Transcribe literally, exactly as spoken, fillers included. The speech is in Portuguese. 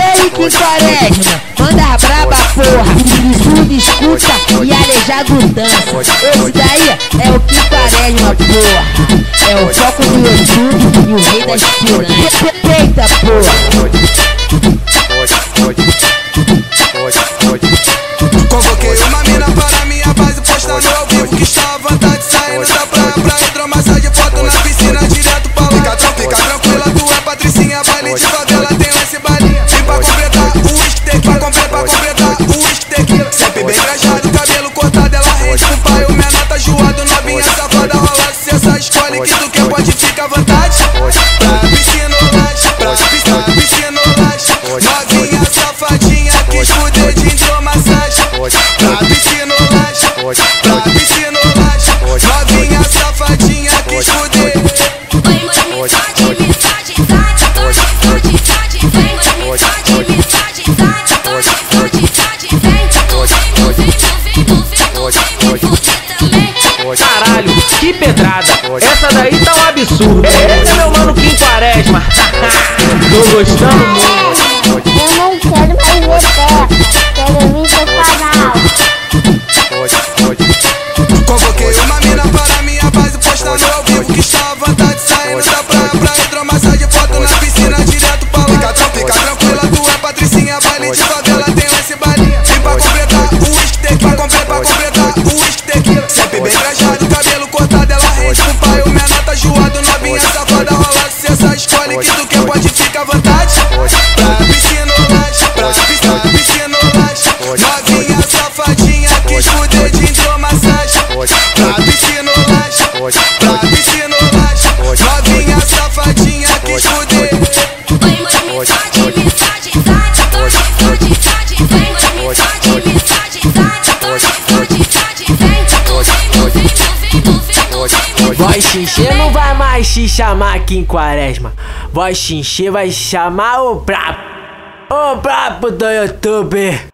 aí, que Quaresma, manda braba porra, tudo escuta e aleijado dança. Esse daí é o que Quaresma porra, é o foco do YouTube e o rei das piranhas. Eita porra. Convoquei uma mina para minha base, postando ao vivo que está à vontade, saindo da praia pra hidromassagem, foto na piscina, direto pra lá. Fica, fica tranquila, tu é patricinha, baile de favela, tem esse balinha. Vem pra completar o whisky tequila, pra completar, pra completar o whisky tequila. Sempre bem trajado, cabelo cortado, ela rende pro pai, o menor tá joado, novinha safada, rola sucesso, escolhe que tu quer, pode ficar à vontade. Pra piscina ou laje, pra piscina, piscina ou laje, novinha safadinha, quis fuder de hidromassagem. Pra piscina ou laje, pra piscina ou laje, novinha safadinha, quis fuder. Oi, mãe, me fode, me fode, fode, fode, fode, fode, vem, mãe, me fode, me fode, fode, fode, fode, fode, vem, tu vem, tu vem, tu vem, tu vem, tu vem, me fuder também. Caralho, que pedrada! Essa daí tá um absurdo. Esse é meu mano Kim Quaresma. Tô gostando muito. Eu não quero mais ver terra, quero vir pro canal. Convoquei uma mina para minha base, postando ao vivo que está à vontade, saindo da praia pra hidromassagem, foto na piscina, direto pra lá. Fica, fica tranquila, tu é patricinha, baile de favela, tem esse balinha. Vem pra completar o whisky tequila, pra completar, pra completar o whisky tequila. Sempre bem trajado, cabelo cortado, ela rende pro pai, o menor tá joado, novinha safada, rola sucesso, escolhe que tu quer, pode ficar à vontade. Pra piscina ou laje, pra piscina, piscina ou laje, novinha safadinha, quis fuder de hidromassagem. Pra piscina ou laje, pra piscina ou laje, novinha safadinha, quis fuder. Oi, mãe, me fode, me fode, fode, fode, fode, fode, vem, mãe, me fode, me fode, fode, fode, fode, fode, vem, tu vem, tu vem, tu vem, tu vem, tu vem. Voz xinxê não vai mais te chamar Kim Quaresma. Voz xinxê vai chamar o Prapo. O Prapo do YouTube.